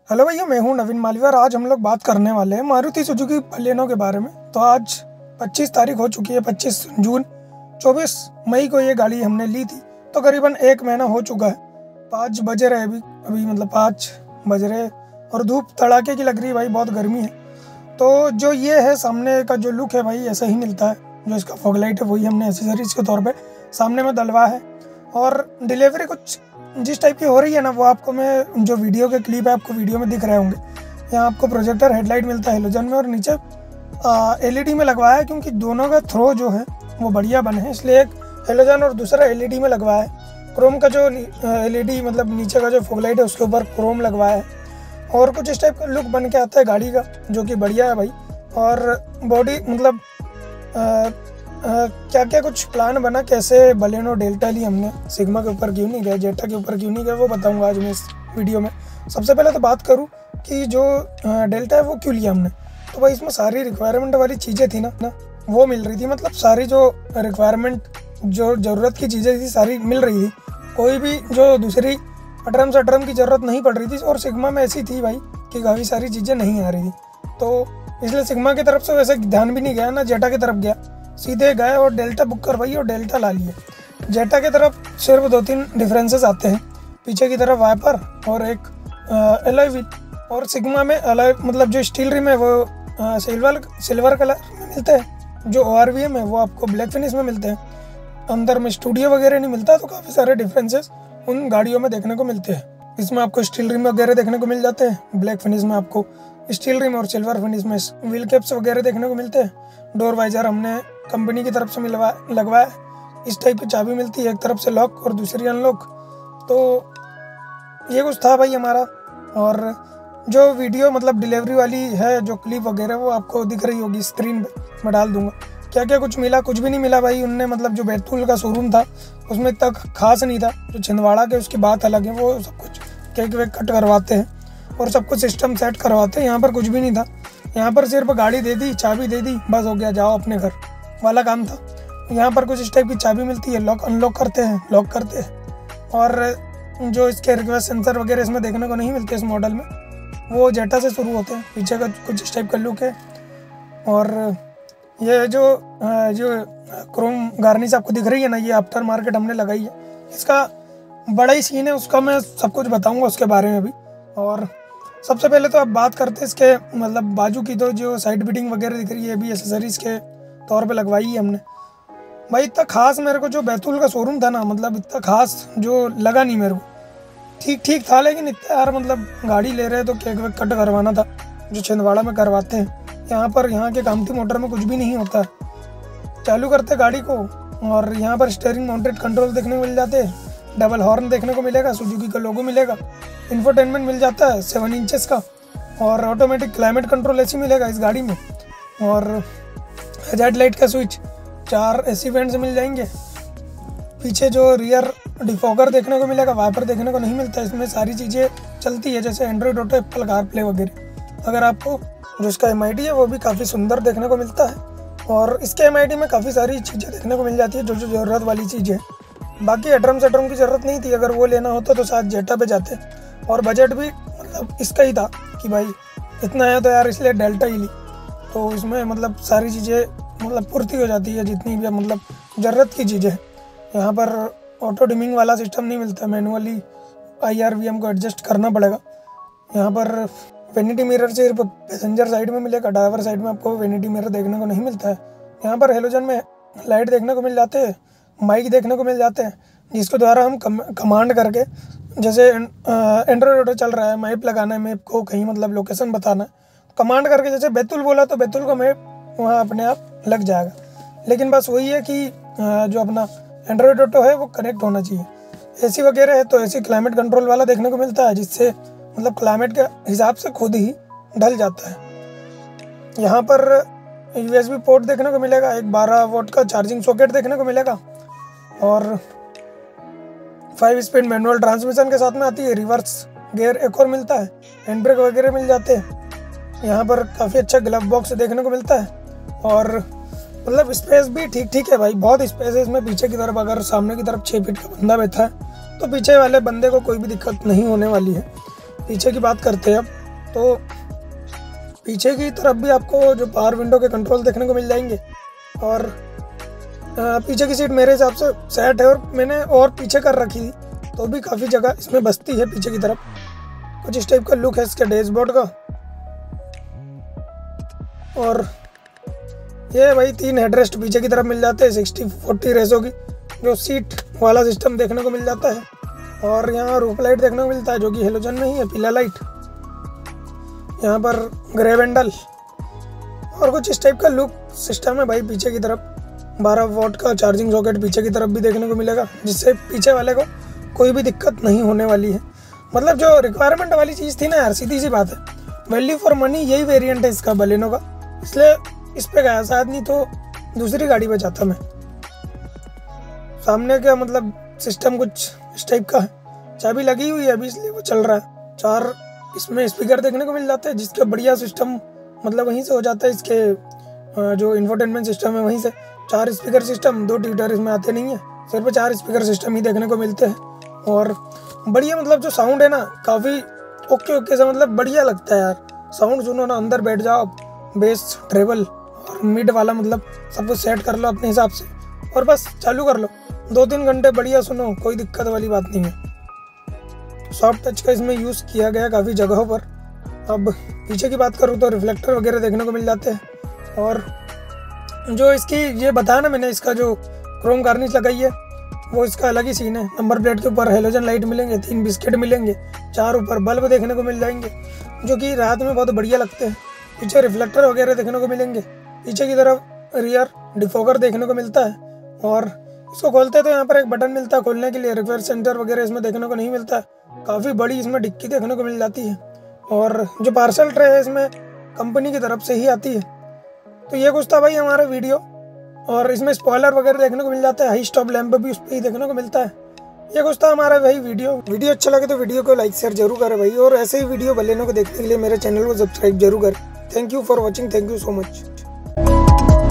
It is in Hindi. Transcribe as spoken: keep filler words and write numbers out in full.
हेलो भैया, मैं हूं नवीन मालवीय और आज हम लोग बात करने वाले हैं मारुति सुजुकी बलेनो के बारे में। तो आज पच्चीस तारीख हो चुकी है, पच्चीस जून। चौबीस मई को ये गाड़ी हमने ली थी, तो करीबन एक महीना हो चुका है। पाँच बजे रहे अभी अभी मतलब पाँच बज रहे और धूप तड़ाके की लग रही है भाई, बहुत गर्मी है। तो जो ये है सामने का जो लुक है भाई, ऐसा ही मिलता है। जो इसका फॉग लाइट है वही हमने एसेसरीज के तौर पे सामने में डलवा है। और डिलीवरी कुछ जिस टाइप की हो रही है ना, वो आपको मैं जो वीडियो के क्लिप है आपको वीडियो में दिख रहे होंगे। यहाँ आपको प्रोजेक्टर हेडलाइट मिलता है हेलोजन में और नीचे एलईडी में लगवाया है, क्योंकि दोनों का थ्रो जो है वो बढ़िया बने हैं, इसलिए एक हेलोजन और दूसरा एलईडी में लगवाया है। क्रोम का जो एलईडी मतलब नीचे का जो फॉगलाइट है उसके ऊपर क्रोम लगवाया है और कुछ इस टाइप का लुक बन के आता है गाड़ी का, जो कि बढ़िया है भाई। और बॉडी मतलब आ, आ, क्या क्या कुछ प्लान बना, कैसे बलेनो डेल्टा ली हमने, सिग्मा के ऊपर क्यों नहीं गए, जेटा के ऊपर क्यों नहीं गए, वो बताऊंगा आज मैं इस वीडियो में। सबसे पहले तो बात करूं कि जो डेल्टा है वो क्यों लिया हमने। तो भाई इसमें सारी रिक्वायरमेंट वाली चीज़ें थी ना ना वो मिल रही थी, मतलब सारी जो रिक्वायरमेंट जो ज़रूरत की चीज़ें थी सारी मिल रही थी। कोई भी जो दूसरी अटरम से अटरम की ज़रूरत नहीं पड़ रही थी। और सिग्मा में ऐसी थी भाई कि काफ़ी सारी चीज़ें नहीं आ रही थी, तो इसलिए सिग्मा की तरफ से वैसे ध्यान भी नहीं गया ना, जेटा की तरफ गया, सीधे गए और डेल्टा बुक करवाई और डेल्टा ला लिए। जेटा की तरफ सिर्फ दो तीन डिफरेंसेस आते हैं, पीछे की तरफ वाइपर और एक एलॉय व्हील। और सिग्मा में एलॉय मतलब जो स्टील रिम है वो आ, सिल्वर सिल्वर कलर में मिलते हैं, जो ओ आर वी एम है वो आपको ब्लैक फिनिश में मिलते हैं। अंदर में स्टूडियो वगैरह नहीं मिलता, तो काफ़ी सारे डिफरेंसेस उन गाड़ियों में देखने को मिलते हैं। इसमें आपको स्टील रिम वगैरह देखने को मिल जाते हैं, ब्लैक फिनिश में आपको स्टील रिम और सिल्वर फिनिश में व्हील कैप्स वगैरह देखने को मिलते हैं। डोर वाइजर हमने कंपनी की तरफ से मिलवा लगवाया, इस टाइप की चाबी मिलती है, एक तरफ से लॉक और दूसरी अनलॉक। तो ये कुछ था भाई हमारा। और जो वीडियो मतलब डिलीवरी वाली है, जो क्लिप वगैरह वो आपको दिख रही होगी स्क्रीन पे, मैं डाल दूंगा। क्या क्या कुछ मिला, कुछ भी नहीं मिला भाई। उनने मतलब जो बैतूल का शोरूम था उसमें इतना खास नहीं था। जो छिंदवाड़ा के उसकी बात अलग है, वो सब कुछ केक वेक कट करवाते हैं और सब कुछ सिस्टम सेट करवाते हैं। यहाँ पर कुछ भी नहीं था, यहाँ पर सिर्फ गाड़ी दे दी, चाबी दे दी, बस हो गया, जाओ अपने घर वाला काम था। यहाँ पर कुछ इस टाइप की चाबी मिलती है, लॉक अनलॉक करते हैं, लॉक करते हैं। और जो इसके रिक्वेस्ट सेंसर वगैरह इसमें देखने को नहीं मिलते इस मॉडल में, वो जेटा से शुरू होते हैं। पीछे का कुछ इस टाइप का लुक है। और ये जो जो क्रोम गार्निश आपको दिख रही है ना, ये आफ्टर मार्केट हमने लगाई है। इसका बड़ा ही सीन है, उसका मैं सब कुछ बताऊँगा उसके बारे में भी। और सबसे पहले तो अब बात करते हैं इसके मतलब बाजू की। तो जो साइड बिटिंग वगैरह दिख रही है भी एसेसरीज के तौर पे लगवाई है हमने भाई। इतना खास मेरे को जो बैतूल का शोरूम था ना, मतलब इतना खास जो लगा नहीं मेरे को, ठीक ठीक था, लेकिन इतना यार मतलब गाड़ी ले रहे तो केक वेक कट करवाना था, जो छिंदवाड़ा में करवाते हैं। यहाँ पर यहाँ के कामती मोटर में कुछ भी नहीं होता, चालू करते गाड़ी को और यहाँ पर स्टीयरिंग माउंटेड कंट्रोल देखने को मिल जाते हैं, डबल हॉर्न देखने को मिलेगा, सुजुकी का लोगो मिलेगा, इंफोटेनमेंट मिल जाता है सेवन इंचेस का, और ऑटोमेटिक क्लाइमेट कंट्रोल एसी मिलेगा इस गाड़ी में। और हेड लाइट का स्विच, चार एसी वेंट्स मिल जाएंगे। पीछे जो रियर डिफॉगर देखने को मिलेगा, वाइपर देखने को नहीं मिलता। इसमें सारी चीज़ें चलती है जैसे Android Auto, Apple CarPlay वगैरह। अगर आपको जो इसका एम आई डी है वो भी काफ़ी सुंदर देखने को मिलता है। और इसके एम आई डी में काफ़ी सारी चीज़ें देखने को मिल जाती है, जो जो ज़रूरत वाली चीज़ें। बाकी एड्रम सेड्रम की ज़रूरत नहीं थी, अगर वो लेना होता तो शायद जेटा पे जाते। और बजट भी मतलब इसका ही था कि भाई इतना है तो यार इसलिए डेल्टा ही ली। तो इसमें मतलब सारी चीज़ें मतलब पूर्ति हो जाती है, जितनी भी मतलब ज़रूरत की चीज़ें। यहाँ पर ऑटो डिमिंग वाला सिस्टम नहीं मिलता, manually I R V M को एडजस्ट करना पड़ेगा। यहाँ पर वेनिटी मिरर सिर्फ पैसेंजर साइड में मिलेगा, ड्राइवर साइड में आपको वेनिटी मिरर देखने को नहीं मिलता है। यहाँ पर हेलोजन में लाइट देखने को मिल जाते हैं, माइक देखने को मिल जाते हैं, जिसके द्वारा हम कम, कमांड करके, जैसे एंड्रॉइड ऑटो चल रहा है, मैप लगाना है, मैप को कहीं मतलब लोकेशन बताना है, कमांड करके जैसे बैतूल बोला तो बैतूल का मैप वहाँ अपने आप लग जाएगा। लेकिन बस वही है कि जो अपना एंड्रॉइड ऑटो है वो कनेक्ट होना चाहिए। एसी वगैरह है तो एसी क्लाइमेट कंट्रोल वाला देखने को मिलता है, जिससे मतलब क्लाइमेट के हिसाब से खुद ही ढल जाता है। यहाँ पर यूएसबी पोर्ट देखने को मिलेगा, एक बारह वोल्ट का चार्जिंग सॉकेट देखने को मिलेगा। और फाइव स्पीड मैनुअल ट्रांसमिशन के साथ में आती है, रिवर्स गियर एक और मिलता है, हैंड ब्रेक वगैरह मिल जाते हैं। यहाँ पर काफ़ी अच्छा ग्लव बॉक्स देखने को मिलता है। और मतलब स्पेस भी ठीक ठीक है भाई, बहुत स्पेस है इसमें। पीछे की तरफ अगर सामने की तरफ छः फीट का बंदा बैठा है तो पीछे वाले बंदे को कोई भी दिक्कत नहीं होने वाली है। पीछे की बात करते हैं अब, तो पीछे की तरफ भी आपको जो पावर विंडो के कंट्रोल देखने को मिल जाएंगे। और पीछे की सीट मेरे हिसाब से सेट है, और मैंने और पीछे कर रखी थी तो भी काफ़ी जगह इसमें बचती है पीछे की तरफ। कुछ इस टाइप का लुक है इसके डैशबोर्ड का। और ये भाई तीन हेडरेस्ट पीछे की तरफ मिल जाते हैं सिक्सटी फोर्टी रेसो की, जो सीट वाला सिस्टम देखने को मिल जाता है। और यहाँ रूफ लाइट देखने को मिलता है जो कि हेलोजन नहीं है, पीला लाइट। यहाँ पर ग्रे वेंडल और कुछ इस टाइप का लुक सिस्टम है भाई। पीछे की तरफ बारह वोल्ट का चार्जिंग सॉकेट पीछे की तरफ भी देखने को मिलेगा, जिससे पीछे वाले को कोई भी दिक्कत नहीं होने वाली है। मतलब जो रिक्वायरमेंट वाली चीज़ थी ना यार, सीधी सी बात है, वैल्यू फॉर मनी यही वेरिएंट है इसका बलेनो का, इसलिए इस पे गया। शायद नहीं तो दूसरी गाड़ी पे जाता मैं। सामने का मतलब सिस्टम कुछ इस टाइप का है, चाबी लगी हुई है अभी इसलिए वो चल रहा है। चार इसमें स्पीकर देखने को मिल जाते हैं, जिसका बढ़िया सिस्टम मतलब वहीं से हो जाता है। इसके जो इंफोटेनमेंट सिस्टम है वहीं से चार स्पीकर सिस्टम, दो ट्विटर इसमें आते नहीं है, सिर्फ चार स्पीकर सिस्टम ही देखने को मिलते हैं। और बढ़िया मतलब जो साउंड है ना काफ़ी ओके ओके से मतलब बढ़िया लगता है यार। साउंड सुनो ना, अंदर बैठ जाओ, बेस ट्रेबल और मिड वाला मतलब सब कुछ सेट कर लो अपने हिसाब से और बस चालू कर लो। दो तीन घंटे बढ़िया सुनो, कोई दिक्कत वाली बात नहीं है। सॉफ्ट टच का इसमें यूज़ किया गया काफ़ी जगहों पर। अब पीछे की बात करूँ तो रिफ्लेक्टर वगैरह देखने को मिल जाते हैं। और जो इसकी ये बताया ना मैंने, इसका जो क्रोम गार्निश लगाई है वो इसका अलग ही सीन है। नंबर प्लेट के ऊपर हेलोजन लाइट मिलेंगे, तीन बिस्किट मिलेंगे, चार ऊपर बल्ब देखने को मिल जाएंगे जो कि रात में बहुत बढ़िया लगते हैं। पीछे रिफ्लेक्टर वगैरह देखने को मिलेंगे। पीछे की तरफ रियर डिफोगर देखने को मिलता है। और इसको खोलते हैं तो यहाँ पर एक बटन मिलता है खोलने के लिए। रिपेयर सेंटर वगैरह इसमें देखने को नहीं मिलता है। काफ़ी बड़ी इसमें डिक्की देखने को मिल जाती है। और जो पार्सल ट्रे है इसमें कंपनी की तरफ से ही आती है। तो ये कुछ था भाई हमारा वीडियो। और इसमें स्पॉइलर वगैरह देखने को मिल जाता है, हाई स्टॉप लैंप भी उस पर ही देखने को मिलता है। ये कुछ था हमारा भाई वीडियो। वीडियो अच्छा लगे तो वीडियो को लाइक शेयर जरूर करें भाई, और ऐसे ही वीडियो बलेनो को देखने के लिए मेरे चैनल को सब्सक्राइब जरूर करें। Thank you for watching, thank you so much.